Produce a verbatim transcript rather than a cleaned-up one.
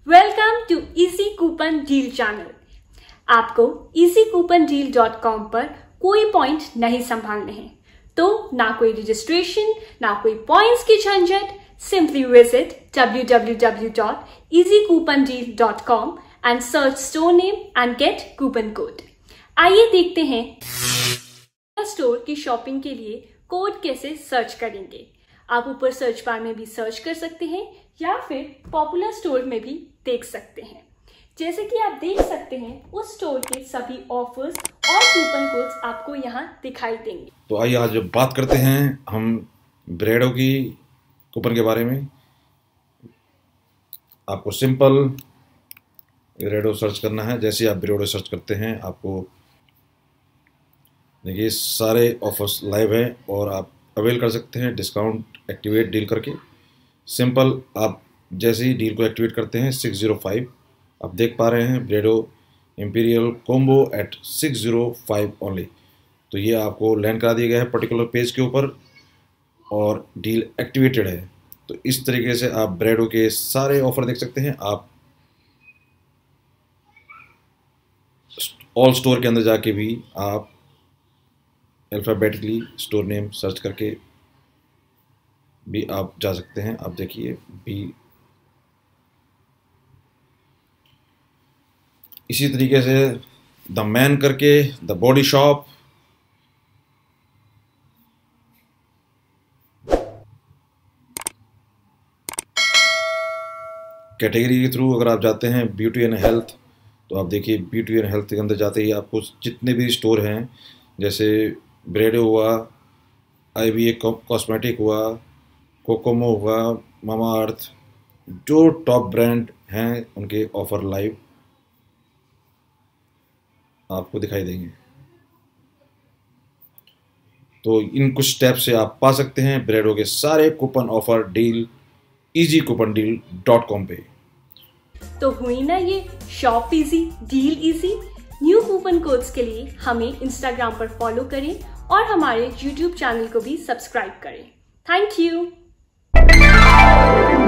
Welcome to easy coupon deal channel. आपको easy coupon deal dot com पर कोई point नहीं संभालने हैं, तो ना कोई रजिस्ट्रेशन, ना कोई पॉइंट्स की झंझट। Simply visit W W W dot easy coupon deal dot com and search store name and get coupon code. आइए देखते हैं स्टोर की शॉपिंग के लिए कोड कैसे सर्च करेंगे। आप ऊपर सर्च बार में भी सर्च कर सकते हैं या फिर पॉपुलर स्टोर में भी देख सकते हैं। जैसे कि आप देख सकते हैं उस स्टोर के सभी ऑफर्स और कूपन कोड्स आपको यहाँ दिखाई देंगे। तो आइए आज बात करते हैं हम ब्रेडो की कूपन के बारे में। आपको सिंपल ब्रेडो सर्च करना है। जैसे आप ब्रेडो सर्च करते हैं आपको देखिए सारे ऑफर्स लाइव हैं और आप अवेल कर सकते हैं डिस्काउंट एक्टिवेट डील करके। सिंपल आप जैसे ही डील को एक्टिवेट करते हैं सिक्स ज़ीरो फाइव आप देख पा रहे हैं ब्रेडो imperial combo at six zero five only. तो ये आपको लैंड करा दिया गया है पर्टिकुलर पेज के ऊपर और डील एक्टिवेटेड है। तो इस तरीके से आप ब्रेडो के सारे ऑफर देख सकते हैं। आप ऑल स्टोर के अंदर जाके भी आप अल्फ़ाबेटिकली स्टोर नेम सर्च करके भी आप जा सकते हैं। आप देखिए बी इसी तरीके से द मैन करके द बॉडी शॉप, कैटेगरी के थ्रू अगर आप जाते हैं ब्यूटी एंड हेल्थ, तो आप देखिए ब्यूटी एंड हेल्थ के अंदर जाते ही आपको जितने भी स्टोर हैं जैसे ब्रेडो हुआ, आई बी ए कॉस्मेटिक हुआ, कोकोमो हुआ, मामा अर्थ, जो टॉप ब्रांड हैं उनके ऑफर लाइव आपको दिखाई देंगे। तो इन कुछ स्टेप से आप पा सकते हैं ब्रेडो के सारे coupon offer deal easy coupon deal dot com पे। तो हुई ना ये shop easy deal easy. New coupon codes के लिए हमें इंस्टाग्राम पर फॉलो करें और हमारे यूट्यूब चैनल को भी सब्सक्राइब करें। Thank you.